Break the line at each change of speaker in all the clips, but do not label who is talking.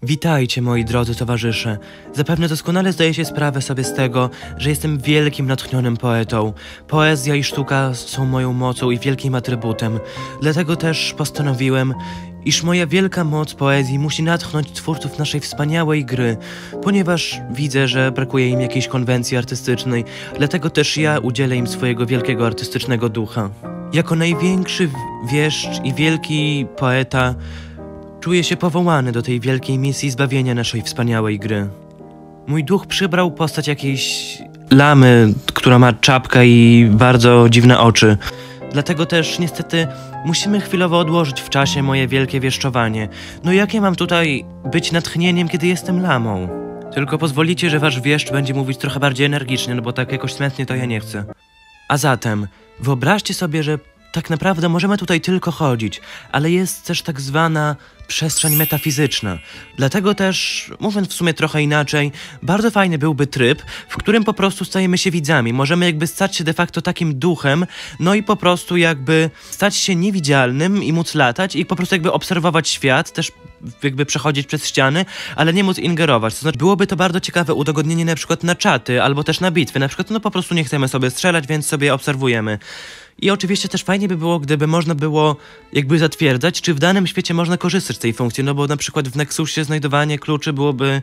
Witajcie, moi drodzy towarzysze. Zapewne doskonale zdaję się sprawę sobie z tego, że jestem wielkim, natchnionym poetą. Poezja i sztuka są moją mocą i wielkim atrybutem. Dlatego też postanowiłem, iż moja wielka moc poezji musi natchnąć twórców naszej wspaniałej gry, ponieważ widzę, że brakuje im jakiejś konwencji artystycznej, dlatego też ja udzielę im swojego wielkiego artystycznego ducha. Jako największy wieszcz i wielki poeta czuję się powołany do tej wielkiej misji zbawienia naszej wspaniałej gry. Mój duch przybrał postać jakiejś lamy, która ma czapkę i bardzo dziwne oczy. Dlatego też niestety musimy chwilowo odłożyć w czasie moje wielkie wieszczowanie. No jakie mam tutaj być natchnieniem, kiedy jestem lamą? Tylko pozwolicie, że wasz wieszcz będzie mówić trochę bardziej energicznie, no bo tak jakoś smętnie to ja nie chcę. A zatem, wyobraźcie sobie, że tak naprawdę możemy tutaj tylko chodzić, ale jest też tak zwana przestrzeń metafizyczna. Dlatego też, mówiąc w sumie trochę inaczej, bardzo fajny byłby tryb, w którym po prostu stajemy się widzami. Możemy jakby stać się de facto takim duchem, no i po prostu jakby stać się niewidzialnym i móc latać i po prostu jakby obserwować świat, też jakby przechodzić przez ściany, ale nie móc ingerować. To znaczy, byłoby to bardzo ciekawe udogodnienie na przykład na czaty, albo też na bitwy. Na przykład, no po prostu nie chcemy sobie strzelać, więc sobie obserwujemy. I oczywiście też fajnie by było, gdyby można było jakby zatwierdzać, czy w danym świecie można korzystać z tej funkcji, no bo na przykład w Nexusie znajdowanie kluczy byłoby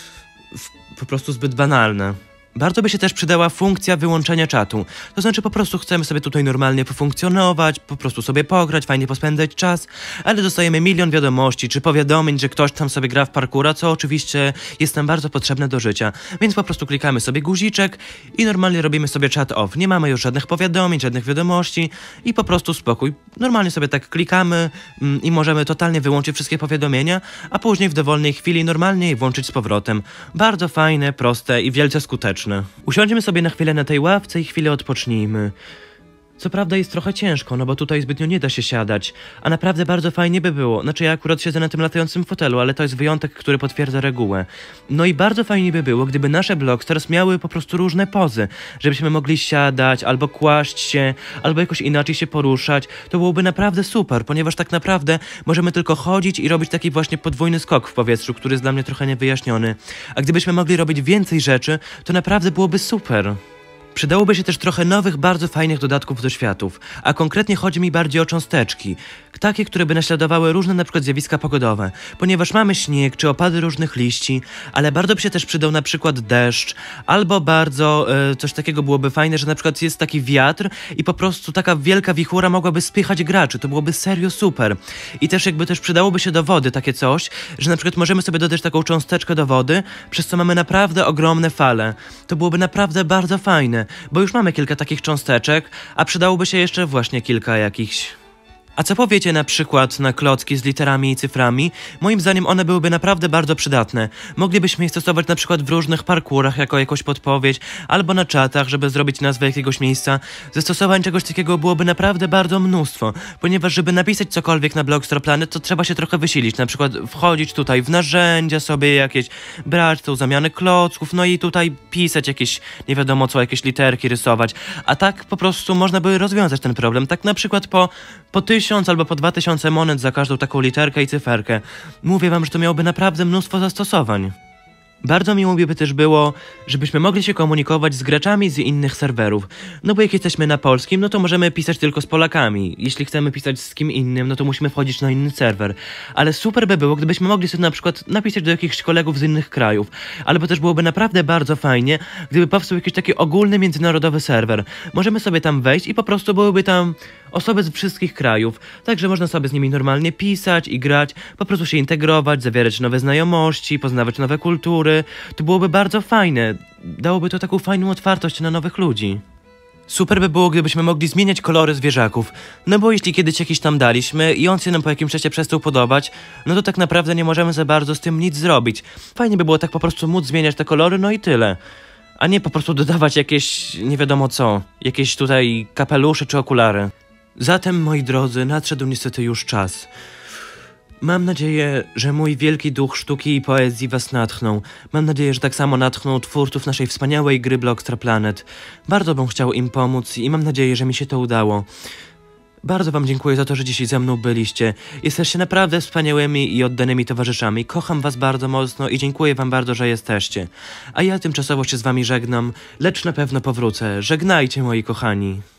po prostu zbyt banalne. Bardzo by się też przydała funkcja wyłączenia czatu. To znaczy po prostu chcemy sobie tutaj normalnie pofunkcjonować, po prostu sobie pograć, fajnie pospędzać czas, ale dostajemy milion wiadomości czy powiadomień, że ktoś tam sobie gra w parkoura, co oczywiście jest nam bardzo potrzebne do życia. Więc po prostu klikamy sobie guziczek i normalnie robimy sobie chat off. Nie mamy już żadnych powiadomień, żadnych wiadomości i po prostu spokój. Normalnie sobie tak klikamy i możemy totalnie wyłączyć wszystkie powiadomienia, a później w dowolnej chwili normalnie je włączyć z powrotem. Bardzo fajne, proste i wielce skuteczne. Usiądźmy sobie na chwilę na tej ławce i chwilę odpocznijmy. Co prawda jest trochę ciężko, no bo tutaj zbytnio nie da się siadać, a naprawdę bardzo fajnie by było. Znaczy ja akurat siedzę na tym latającym fotelu, ale to jest wyjątek, który potwierdza regułę. No i bardzo fajnie by było, gdyby nasze Blockstars miały po prostu różne pozy, żebyśmy mogli siadać, albo kłaść się, albo jakoś inaczej się poruszać. To byłoby naprawdę super, ponieważ tak naprawdę możemy tylko chodzić i robić taki właśnie podwójny skok w powietrzu, który jest dla mnie trochę niewyjaśniony. A gdybyśmy mogli robić więcej rzeczy, to naprawdę byłoby super. Przydałoby się też trochę nowych, bardzo fajnych dodatków do światów, a konkretnie chodzi mi bardziej o cząsteczki, takie, które by naśladowały różne na przykład zjawiska pogodowe, ponieważ mamy śnieg czy opady różnych liści, ale bardzo by się też przydał na przykład deszcz, albo bardzo coś takiego byłoby fajne, że na przykład jest taki wiatr i po prostu taka wielka wichura mogłaby spychać graczy, to byłoby serio super. I też jakby też przydałoby się do wody takie coś, że na przykład możemy sobie dodać taką cząsteczkę do wody, przez co mamy naprawdę ogromne fale. To byłoby naprawdę bardzo fajne. Bo już mamy kilka takich cząsteczek, a przydałoby się jeszcze właśnie kilka jakichś. A co powiecie na przykład na klocki z literami i cyframi? Moim zdaniem one byłyby naprawdę bardzo przydatne. Moglibyśmy je stosować na przykład w różnych parkurach jako jakąś podpowiedź, albo na czatach, żeby zrobić nazwę jakiegoś miejsca. Zastosowań czegoś takiego byłoby naprawdę bardzo mnóstwo, ponieważ żeby napisać cokolwiek na Blockstar Planet, to trzeba się trochę wysilić, na przykład wchodzić tutaj w narzędzia sobie jakieś, brać tą zamianę klocków, no i tutaj pisać jakieś, nie wiadomo co, jakieś literki rysować. A tak po prostu można by rozwiązać ten problem, tak na przykład po 1000 albo po 2000 monet za każdą taką literkę i cyferkę. Mówię wam, że to miałoby naprawdę mnóstwo zastosowań. Bardzo miło by też było, żebyśmy mogli się komunikować z graczami z innych serwerów. No bo jak jesteśmy na polskim, no to możemy pisać tylko z Polakami. Jeśli chcemy pisać z kim innym, no to musimy wchodzić na inny serwer. Ale super by było, gdybyśmy mogli sobie na przykład napisać do jakichś kolegów z innych krajów. Albo też byłoby naprawdę bardzo fajnie, gdyby powstał jakiś taki ogólny międzynarodowy serwer. Możemy sobie tam wejść i po prostu byłyby tam osoby z wszystkich krajów. Także można sobie z nimi normalnie pisać i grać, po prostu się integrować, zawierać nowe znajomości, poznawać nowe kultury. To byłoby bardzo fajne. Dałoby to taką fajną otwartość na nowych ludzi. Super by było, gdybyśmy mogli zmieniać kolory zwierzaków. No bo jeśli kiedyś jakiś tam daliśmy i on się nam po jakimś czasie przestał podobać, no to tak naprawdę nie możemy za bardzo z tym nic zrobić. Fajnie by było tak po prostu móc zmieniać te kolory, no i tyle. A nie po prostu dodawać jakieś, nie wiadomo co, jakieś tutaj kapelusze czy okulary. Zatem, moi drodzy, nadszedł niestety już czas. Mam nadzieję, że mój wielki duch sztuki i poezji was natchnął. Mam nadzieję, że tak samo natchnął twórców naszej wspaniałej gry Blockstar Planet. Bardzo bym chciał im pomóc i mam nadzieję, że mi się to udało. Bardzo wam dziękuję za to, że dzisiaj ze mną byliście. Jesteście naprawdę wspaniałymi i oddanymi towarzyszami. Kocham was bardzo mocno i dziękuję wam bardzo, że jesteście. A ja tymczasowo się z wami żegnam, lecz na pewno powrócę. Żegnajcie, moi kochani.